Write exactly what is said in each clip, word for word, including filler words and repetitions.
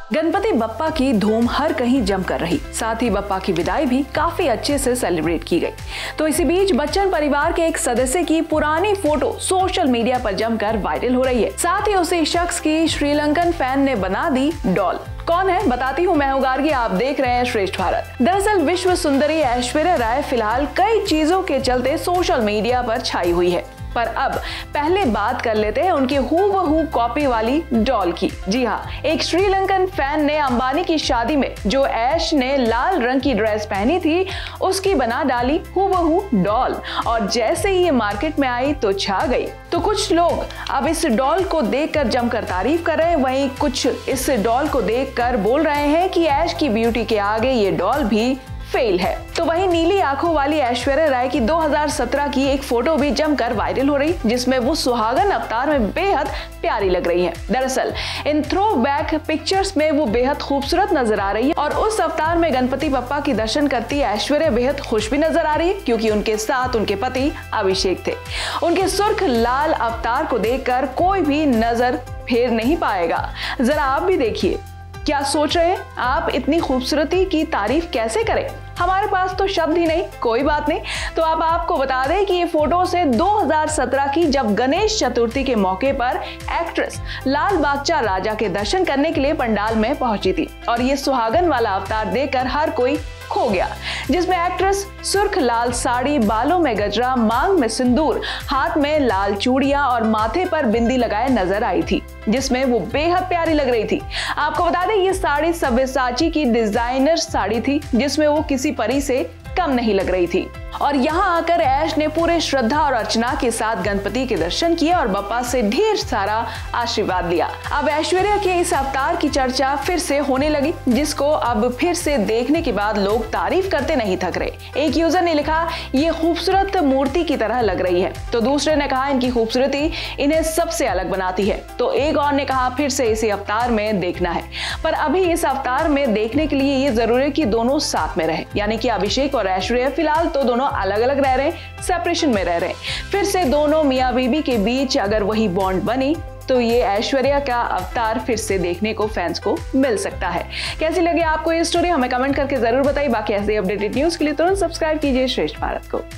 गणपति बप्पा की धूम हर कहीं जमकर रही, साथ ही बप्पा की विदाई भी काफी अच्छे से सेलिब्रेट की गई। तो इसी बीच बच्चन परिवार के एक सदस्य की पुरानी फोटो सोशल मीडिया पर जमकर वायरल हो रही है। साथ ही उसी शख्स की श्रीलंकन फैन ने बना दी डॉल। कौन है बताती हूँ, मैं हूँ गार्गी, आप देख रहे हैं श्रेष्ठ भारत। दरअसल विश्व सुंदरी ऐश्वर्या राय फिलहाल कई चीजों के चलते सोशल मीडिया पर छाई हुई है, पर अब पहले बात कर लेते हैं उनकी हूबहू कॉपी वाली डॉल की। जी हाँ, एक श्रीलंकन फैन ने अंबानी की शादी में जो ऐश ने लाल रंग की ड्रेस पहनी थी उसकी बना डाली हूबहू डॉल, और जैसे ही ये मार्केट में आई तो छा गई। तो कुछ लोग अब इस डॉल को देखकर जमकर तारीफ कर रहे हैं, वहीं कुछ इस डॉल को देखकर बोल रहे हैं कि ऐश की ब्यूटी के आगे ये डॉल भी फेल है। तो वहीं नीली आंखों वाली ऐश्वर्या राय की दो हज़ार सत्रह की एक फोटो भी जमकर वायरल हो रही, जिसमें वो सुहागन अवतार में बेहद प्यारी लग रही हैं। दरअसल इन थ्रोबैक पिक्चर्स में वो बेहद खूबसूरत नजर आ रही है, और उस अवतार में गणपति बप्पा की दर्शन करती ऐश्वर्या बेहद खुश भी नजर आ रही है, क्योंकि उनके साथ उनके पति अभिषेक थे। उनके सुर्ख लाल अवतार को देखकर कोई भी नजर फेर नहीं पाएगा। जरा आप भी देखिए, क्या सोच रहे हैं आप, इतनी खूबसूरती की तारीफ कैसे करें? हमारे पास तो शब्द ही नहीं। कोई बात नहीं, तो अब आपको बता दें कि ये फोटो से दो हज़ार सत्रह की, जब गणेश चतुर्थी के मौके पर एक्ट्रेस लाल बागचा राजा के दर्शन करने के लिए पंडाल में पहुंची थी, और ये सुहागन वाला अवतार देखकर हर कोई खो गया, जिसमें एक्ट्रेस सुर्ख लाल साड़ी, बालों में गजरा, मांग में सिंदूर, हाथ में लाल चूड़ियां और माथे पर बिंदी लगाए नजर आई थी, जिसमें वो बेहद प्यारी लग रही थी। आपको बता दें ये साड़ी सव्यसाची की डिजाइनर साड़ी थी, जिसमें वो किसी परी से कम नहीं लग रही थी। और यहाँ आकर ऐश ने पूरे श्रद्धा और अर्चना के साथ गणपति के दर्शन किए और बप्पा से ढेर सारा आशीर्वाद लिया। अब ऐश्वर्या के इस अवतार की चर्चा फिर से होने लगी, जिसको अब फिर से देखने के बाद लोग तारीफ करते नहीं थक रहे। एक यूजर ने लिखा, ये खूबसूरत मूर्ति की तरह लग रही है, तो दूसरे ने कहा इनकी खूबसूरती इन्हें सबसे अलग बनाती है, तो एक और ने कहा फिर से इसी अवतार में देखना है। पर अभी इस अवतार में देखने के लिए ये जरूरी है कि दोनों साथ में रहे, यानी कि अभिषेक और ऐश्वर्या फिलहाल तो दोनों अलग अलग रह रहे हैं, सेपरेशन में रह रहे हैं। फिर से दोनों मियां बीबी के बीच अगर वही बॉन्ड बनी तो ये ऐश्वर्या का अवतार फिर से देखने को फैंस को मिल सकता है। कैसी लगी आपको ये स्टोरी, हमें कमेंट करके जरूर बताइए। बाकी ऐसे अपडेटेड न्यूज के लिए तुरंत सब्सक्राइब कीजिए श्रेष्ठ भारत को।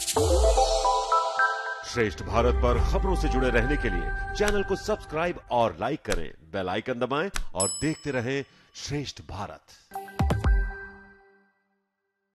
श्रेष्ठ भारत पर खबरों से जुड़े रहने के लिए चैनल को सब्सक्राइब और लाइक करें, बेल आइकन दबाएं और देखते रहें श्रेष्ठ भारत।